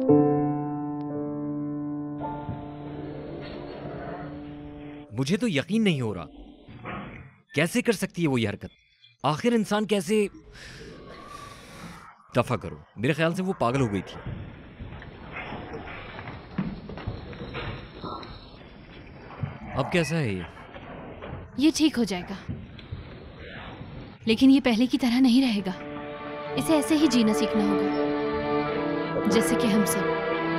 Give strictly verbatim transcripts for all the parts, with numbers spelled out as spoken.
मुझे तो यकीन नहीं हो रहा, कैसे कर सकती है वो ये हरकत? आखिर इंसान कैसे? दफा करो, मेरे ख्याल से वो पागल हो गई थी। अब कैसा है ये? ये ठीक हो जाएगा, लेकिन ये पहले की तरह नहीं रहेगा। इसे ऐसे ही जीना सीखना होगा, जैसे कि हम सब।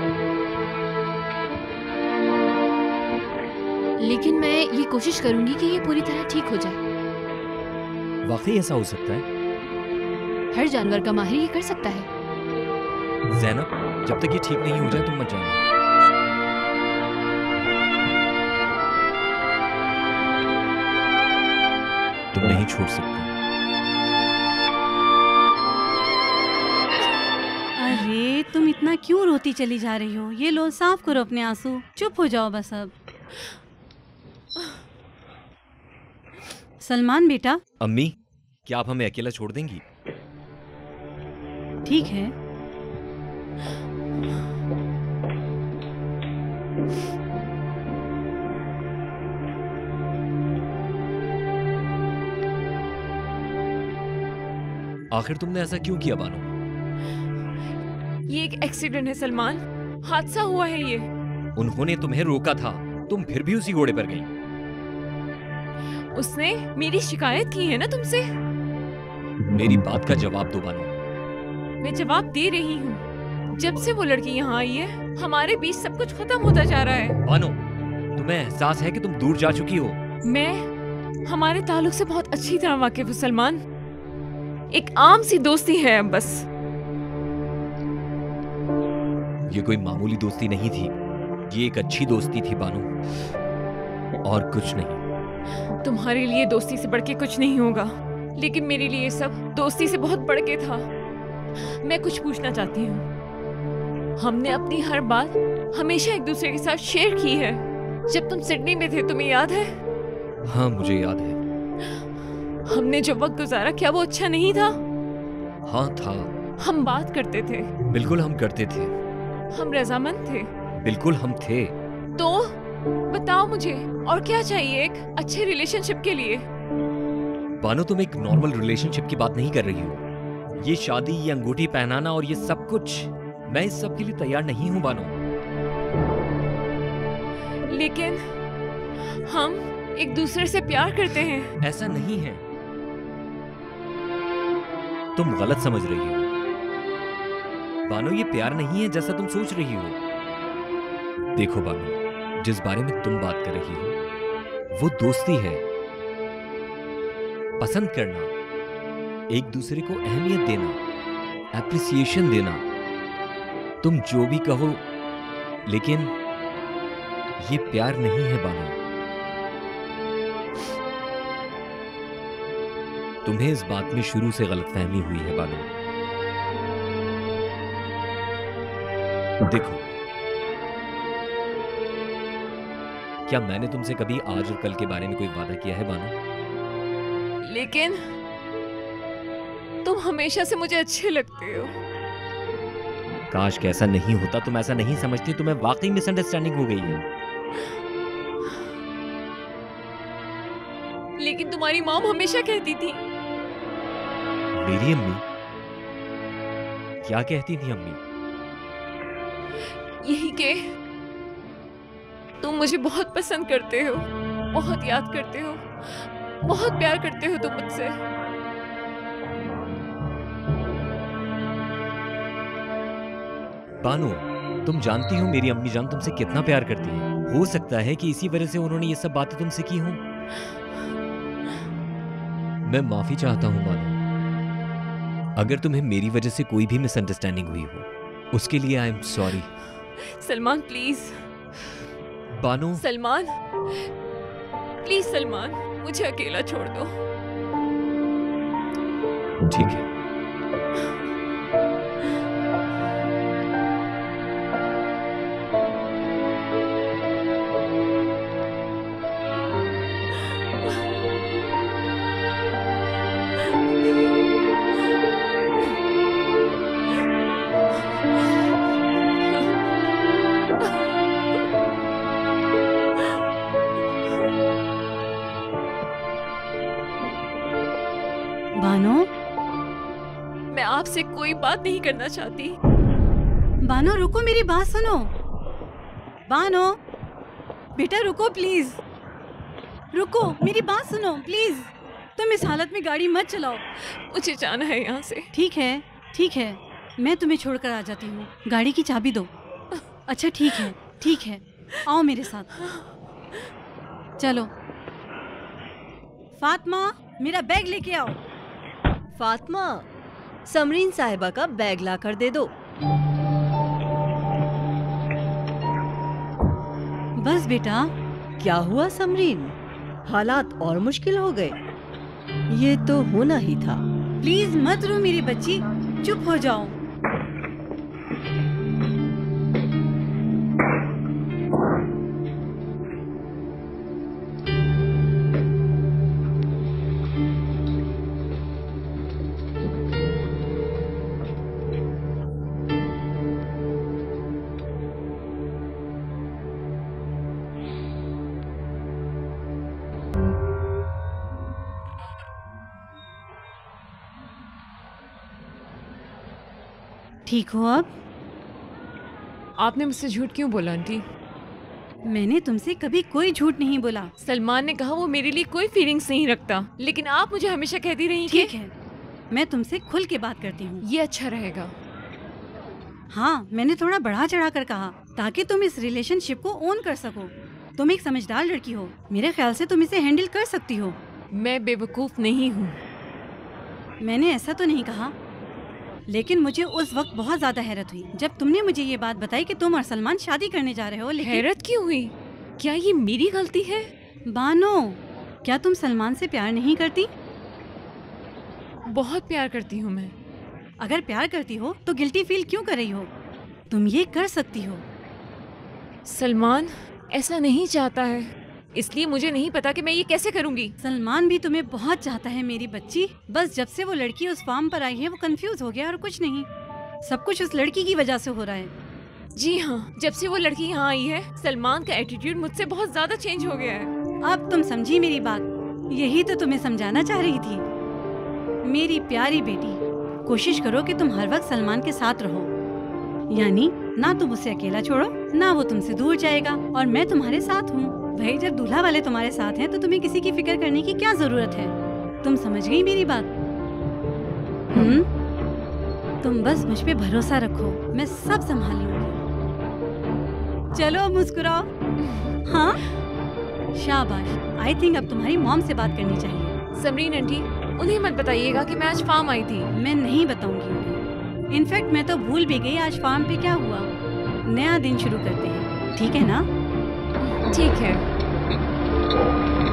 लेकिन मैं ये कोशिश करूंगी कि ये पूरी तरह ठीक हो जाए। वाकई ऐसा हो सकता है? हर जानवर का माहिर ये कर सकता है। ज़ैनब, जब तक ये ठीक नहीं हो जाए तुम मत जाना। तुम नहीं छोड़ सकते। अरे तुम इतना क्यों रोती चली जा रही हो? ये लो, साफ करो अपने आंसू, चुप हो जाओ बस अब। सलमान बेटा। अम्मी, क्या आप हमें अकेला छोड़ देंगी? ठीक है। आखिर तुमने ऐसा क्यों किया बानो? ये एक एक्सीडेंट है सलमान, हादसा हुआ है ये। उन्होंने तुम्हें रोका था, तुम फिर भी उसी घोड़े पर गई। उसने मेरी शिकायत की है ना तुमसे। मेरी बात का जवाब दो बानो। मैं जवाब दे रही हूँ। जब से वो लड़की यहाँ आई है, हमारे बीच सब कुछ खत्म होता जा रहा है। बानो, तुम्हें एहसास है कि तुम दूर जा चुकी हो? मैं हमारे ताल्लुक से बहुत अच्छी तरह वाकिफ हूँ सलमान। एक आम सी दोस्ती है अब बस। ये कोई मामूली दोस्ती नहीं थी, ये एक अच्छी दोस्ती थी बानो, और कुछ नहीं। तुम्हारे लिए दोस्ती से बढ़ के कुछ नहीं होगा, लेकिन मेरे लिए सब दोस्ती से बहुत बढ़ के था। मैं कुछ पूछना चाहती हूँ। हमने अपनी हर बात हमेशा एक दूसरे के साथ शेयर की है। जब तुम सिडनी में थे, तुम्हें याद है? हाँ, मुझे याद है। हमने जो वक्त गुजारा, क्या वो अच्छा नहीं था? हाँ था। हम बात करते थे। बिल्कुल हम करते थे। हम रजामंद थे। बिल्कुल हम थे। तो बताओ मुझे, और क्या चाहिए एक अच्छे रिलेशनशिप के लिए? बानो, तुम एक नॉर्मल रिलेशनशिप की बात नहीं कर रही हो। ये शादी, ये अंगूठी पहनाना और ये सब कुछ, मैं इस सब के लिए तैयार नहीं हूं बानो। लेकिन हम एक दूसरे से प्यार करते हैं। ऐसा नहीं है, तुम गलत समझ रही हो बानो। ये प्यार नहीं है जैसा तुम सोच रही हो। देखो बानो, जिस बारे में तुम बात कर रही हो वो दोस्ती है। पसंद करना, एक दूसरे को अहमियत देना, एप्रिसिएशन देना, तुम जो भी कहो, लेकिन ये प्यार नहीं है बानो। तुम्हें इस बात में शुरू से गलतफहमी हुई है बानो। देखो, क्या मैंने तुमसे कभी आज और कल के बारे में कोई वादा किया है बानो? लेकिन तुम हमेशा से मुझे अच्छे लगते हो। काश कि ऐसा नहीं होता। तुम ऐसा नहीं समझती, तुम्हें वाकई मिसअंडरस्टैंडिंग हो गई है। लेकिन तुम्हारी मॉम हमेशा कहती थी। मेरी अम्मी? क्या कहती थी अम्मी? यही के तुम मुझे बहुत पसंद करते हो, बहुत याद करते हो, बहुत प्यार करते हो तुम मुझसे। बानो, तुम जानती हो मेरी अम्मी जान तुमसे कितना प्यार करती है। हो सकता है कि इसी वजह से उन्होंने ये सब बातें तुमसे की हों। मैं माफी चाहता हूं बानो, अगर तुम्हें मेरी वजह से कोई भी मिसअंडरस्टैंडिंग हुई हो, उसके लिए I am sorry. Salman please. Bano. Salman please, Salman मुझे अकेला छोड़ दो। ठीक है। उससे कोई बात नहीं करना चाहती। बानो रुको, मेरी बात सुनो। बानो बेटा रुको प्लीज, रुको मेरी बात सुनो प्लीज। तुम इस हालत में गाड़ी मत चलाओ। मुझे जाना है यहाँ से। ठीक है ठीक है, मैं तुम्हें छोड़कर आ जाती हूँ। गाड़ी की चाबी दो। अच्छा ठीक है ठीक है, आओ मेरे साथ। चलो फातिमा, मेरा बैग लेके आओ। फातिमा, समरीन साहिबा का बैग ला कर दे दो। बस बेटा। क्या हुआ समरीन, हालात और मुश्किल हो गए? ये तो होना ही था। प्लीज मत रो मेरी बच्ची, चुप हो जाओ। ठीक हो अब? आपने मुझसे झूठ क्यों बोला आंटी? मैंने तुमसे कभी कोई झूठ नहीं बोला। सलमान ने कहा वो मेरे लिए कोई फीलिंग्स नहीं रखता, लेकिन आप मुझे हमेशा कहती रही कि ठीक है, मैं तुमसे खुल के बात करती हूँ। ये अच्छा रहेगा। हाँ, मैंने थोड़ा बढ़ा चढ़ा कर कहा ताकि तुम इस रिलेशनशिप को ओन कर सको। तुम एक समझदार लड़की हो, मेरे ख्याल से तुम इसे हैंडल कर सकती हो। मैं बेवकूफ नहीं हूँ। मैंने ऐसा तो नहीं कहा, लेकिन मुझे उस वक्त बहुत ज्यादा हैरत हुई जब तुमने मुझे ये बात बताई कि तुम और सलमान शादी करने जा रहे हो। लेकिन हैरत क्यों हुई? क्या ये मेरी गलती है? बानो, क्या तुम सलमान से प्यार नहीं करती? बहुत प्यार करती हूँ मैं। अगर प्यार करती हो तो गिल्टी फील क्यों कर रही हो? तुम ये कर सकती हो। सलमान ऐसा नहीं चाहता है, इसलिए मुझे नहीं पता कि मैं ये कैसे करूँगी। सलमान भी तुम्हें बहुत चाहता है मेरी बच्ची। बस जब से वो लड़की उस फार्म पर आई है वो कंफ्यूज हो गया और कुछ नहीं। सब कुछ उस लड़की की वजह से हो रहा है। जी हाँ, जब से वो लड़की यहाँ आई है सलमान का एटीट्यूड मुझसे बहुत ज्यादा चेंज हो गया है। अब तुम समझी मेरी बात। यही तो तुम्हें समझाना चाह रही थी। मेरी प्यारी बेटी, कोशिश करो कि तुम हर वक्त सलमान के साथ रहो। यानी ना तुम उसे अकेला छोड़ो, ना वो तुमसे दूर जाएगा, और मैं तुम्हारे साथ हूँ। भाई जब दूल्हा वाले तुम्हारे साथ हैं तो तुम्हें किसी की फिक्र करने की क्या जरूरत है? तुम समझ गई मेरी बात? हम्म, तुम बस मुझ पे भरोसा रखो, मैं सब संभाल लूंगी। चलो मुस्कुराओ। हाँ शाबाश। आई थिंक अब तुम्हारी मॉम से बात करनी चाहिए। समरीन आंटी, उन्हें मत बताइएगा कि मैं आज फार्म आई थी। मैं नहीं बताऊंगी उन्हें। इनफैक्ट मैं तो भूल भी गई आज फार्म पे क्या हुआ। नया दिन शुरू करते हैं, ठीक है ना? ठीक है।